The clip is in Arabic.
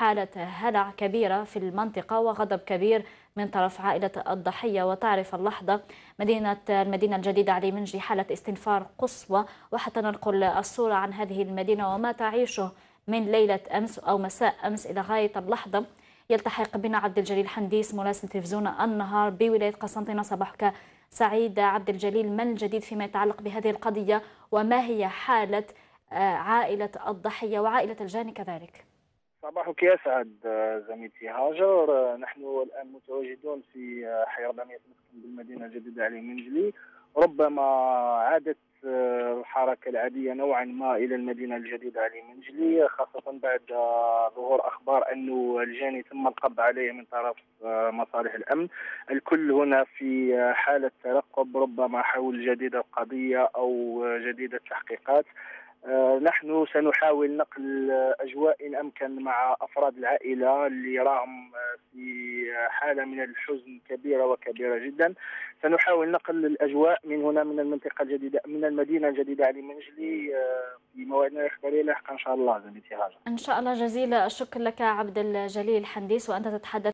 حالة هلع كبيرة في المنطقة وغضب كبير من طرف عائلة الضحية. وتعرف اللحظة المدينة الجديدة علي منجي حالة استنفار قصوى. وحتى ننقل الصورة عن هذه المدينة وما تعيشه من ليلة أمس أو مساء أمس إلى غاية اللحظة. يلتحق بنا عبد الجليل حنديس مراسل تلفزيون النهار بولاية قسنطينة. صباحك سعيد عبد الجليل، ما الجديد فيما يتعلق بهذه القضية وما هي حالة عائلة الضحية وعائلة الجاني كذلك؟ صباحك يسعد زميلتي هاجر. نحن الآن متواجدون في حي 400 مسكن بالمدينة الجديدة علي منجلي. ربما عادت الحركة العادية نوعا ما إلى المدينة الجديدة علي منجلي، خاصة بعد ظهور أخبار أنه الجاني تم القبض عليه من طرف مصالح الأمن. الكل هنا في حالة ترقب ربما حول جديد القضية أو جديد التحقيقات. نحن سنحاول نقل أجواء إن أمكن مع أفراد العائلة اللي راهم في حالة من الحزن كبيرة وكبيرة جدا. سنحاول نقل الأجواء من هنا من المنطقة الجديدة من المدينة الجديدة علي منجلي في موعدنا الإخبارية لاحقا إن شاء الله زميلتي هاجر. إن شاء الله. جزيل الشكر لك عبد الجليل حنديس وأنت تتحدث